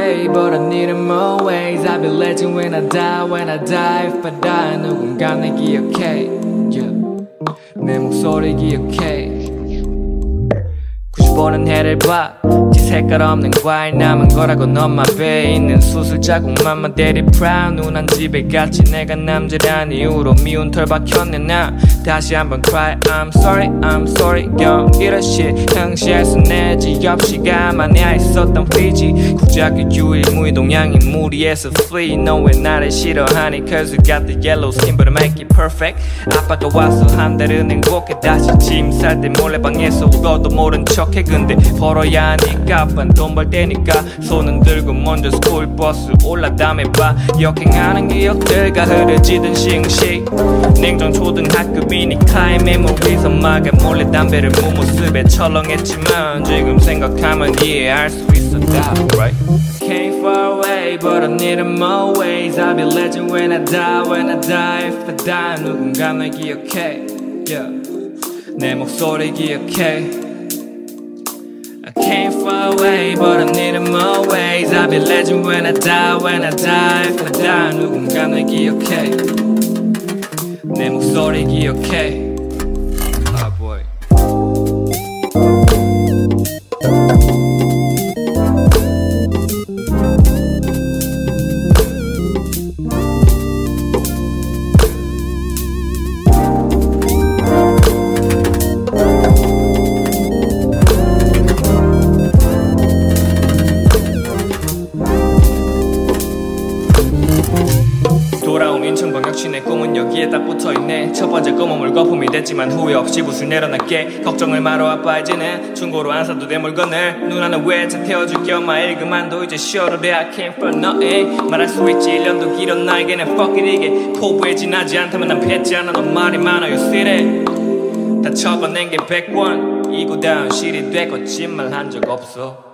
away, but I need them always. I'll be legend when I die, if I die 누군가 날 기억해, yeah. 내 목소리 기억해. 90번은 해를 봐. 지 색깔 없는 과일 남은 거라고 너만 배에 있는 수술 자국만 대리 proud. 누난 집에 갔지 내가 남자란 이유로 미운 털 박혔네. 나 다시 한번 cry I'm sorry 경기라 shit 현실에서 내지 없이가 만야 있었던 피지. 국제학교 유일 무이동양인 무리에서 flee. 너 왜 나를 싫어하니 cause you got the yellow skin but I make it perfect. 아빠가 와서 한 달은 행복해. 다시 짐 살 때 몰래 방에서 울어도 모른 척해. 근데 벌어야 하니까 돈 벌 때니까 손은 들고 먼저 스쿨버스 올라 다음에 봐. 역행하는 기억들과 흐려지던 시흥시 냉정 초등학급이니까 메모리 선마가 몰래 담배를 무모습에 철렁했지만 지금 생각하면 이해할 수 있어 다 right. Came far away but I need them always. I'll be legend when I die, if I die 누군가 날 기억해, yeah. 내 목소리 기억해. I came far away, but I need them always. I'll be legend when I die, if I die 누군가 날 기억해. 내 목소리 기억해. Ah boy. 돌아온 인천광역시 내 꿈은 여기에 딱 붙어있네. 첫 번째 꿈은 물거품이 됐지만 후회 없이 붓을 내려놨게. 걱정을 말어 아빠 이제는 중고로 안 사도 돼 물건을. 누나는 외차 태워줄게 엄마 일 그만둬 이제 쉬어도 돼. I came for nothing. 말할 수 있지 1년도 길은 나에게는 fuck it 이게 포부에 지나지 않다면 난 뱉지 않아. 넌 말이 많아 you see that. 다 적어낸 게 100원 이고 다운 실이 돼 거짓말 한 적 없어.